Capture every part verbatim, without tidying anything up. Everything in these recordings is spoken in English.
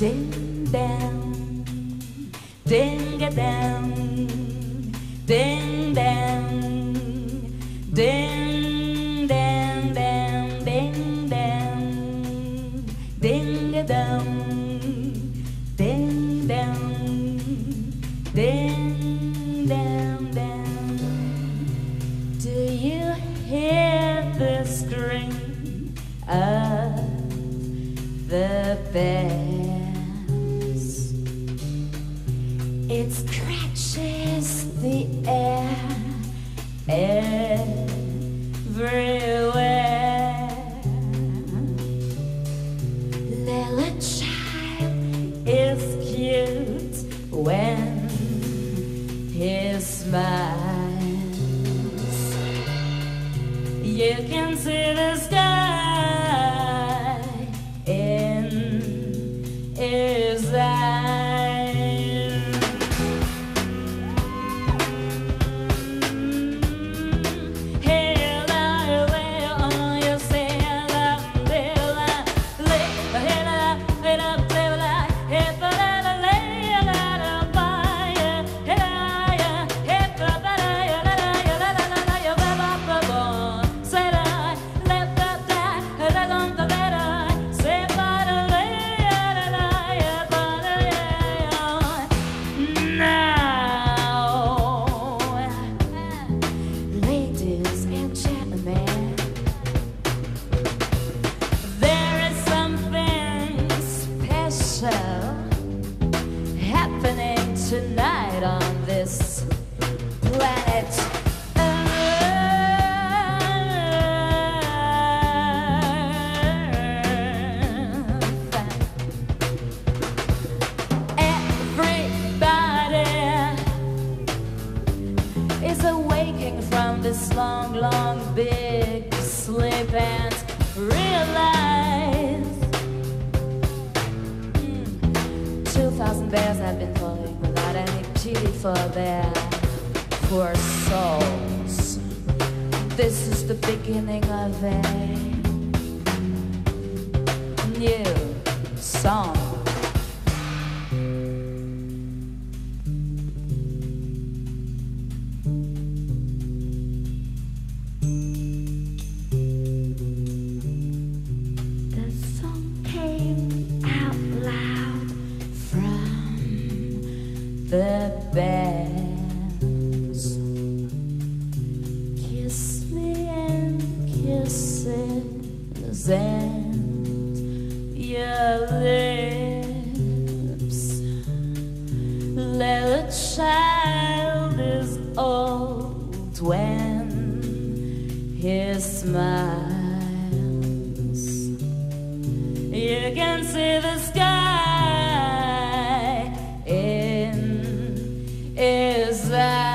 Ding down, ding a down, ding down, ding down, down, ding down, ding a down, ding down, ding down, down. Do you hear the scream of the bells? It scratches the air everywhere. Little child is cute when he smiles. You can see the sky in his eyes. Happening tonight on this planet Earth. Everybody is awaking from this long, long, big sleep and realize two thousand bears have been falling without any pity for their poor souls. This is the beginning of a new song. The song came out loud from the bells. Kiss me and kisses and your lips. Little child is old when he smiles. You can see the sky in his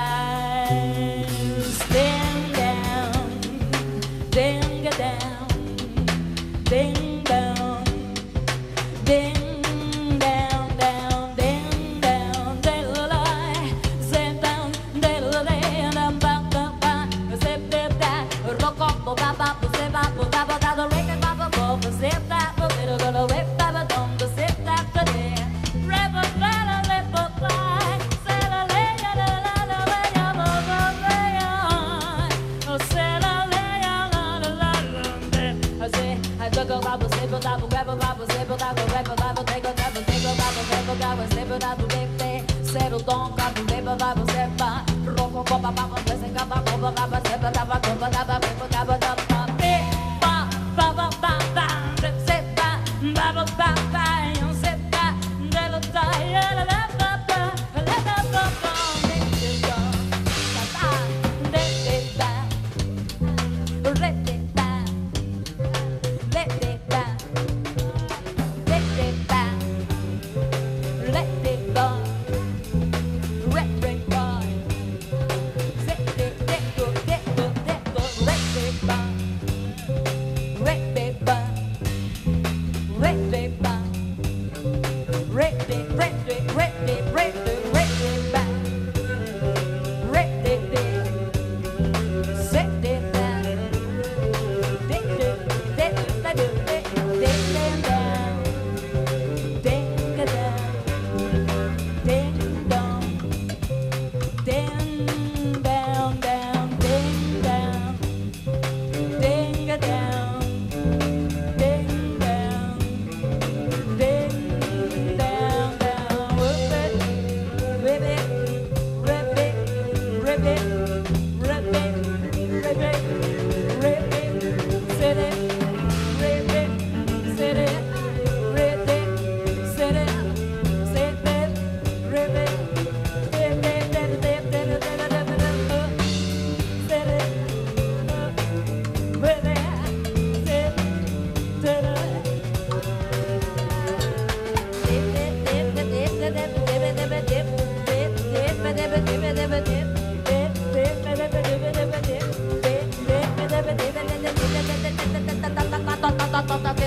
eyes. Ding down, ding down, ding down, ding down, down, ding down, diddle zip down, diddle day, and ba ba ba, zip zip that, rock up, ba ba ba, zip up, ba ba ba, the record ba ba ba, zip that, little girl, whip ba ba, don't zip that today. Rebel, rebel, rebel, fly, sail away, la la la la, way up, away on, oh sail away, la la la la. I say, I go go bubble, zipple, double, rebel, bubble, zipple, double, rebel, double, take a double, take a bubble, rebel, double, zipple, double, dip, dip, settle, don't couple, rebel, bubble, zipper, rock, rock, rock, bubble, blessing, bubble, bubble, bubble, zipper, double, double, double, double, double, double, bip, ba, ba, ba, ba, ba, zip, zip, ba, ba, ba, ba, ba, zip, ba, little die, la, la, la, la, la, la, la, la, la, dip, dip, ba, ba, dip, dip, ba, dip, dip, ba, dip, dip, ba, dip, dip, ba, dip, dip, ba, rip, rip, ba, zip, dip, dip, go, dip, go, dip, go, rip, rip, ba, rip, rip, ba, rip, rip, ba, rip, rip, rip, rip, rip, rip, rip, rip, rip, ba, rip, rip, rip, zip, dip, ba, dip, dip, dip, dip, dip, dip, dip, dip, down, dip,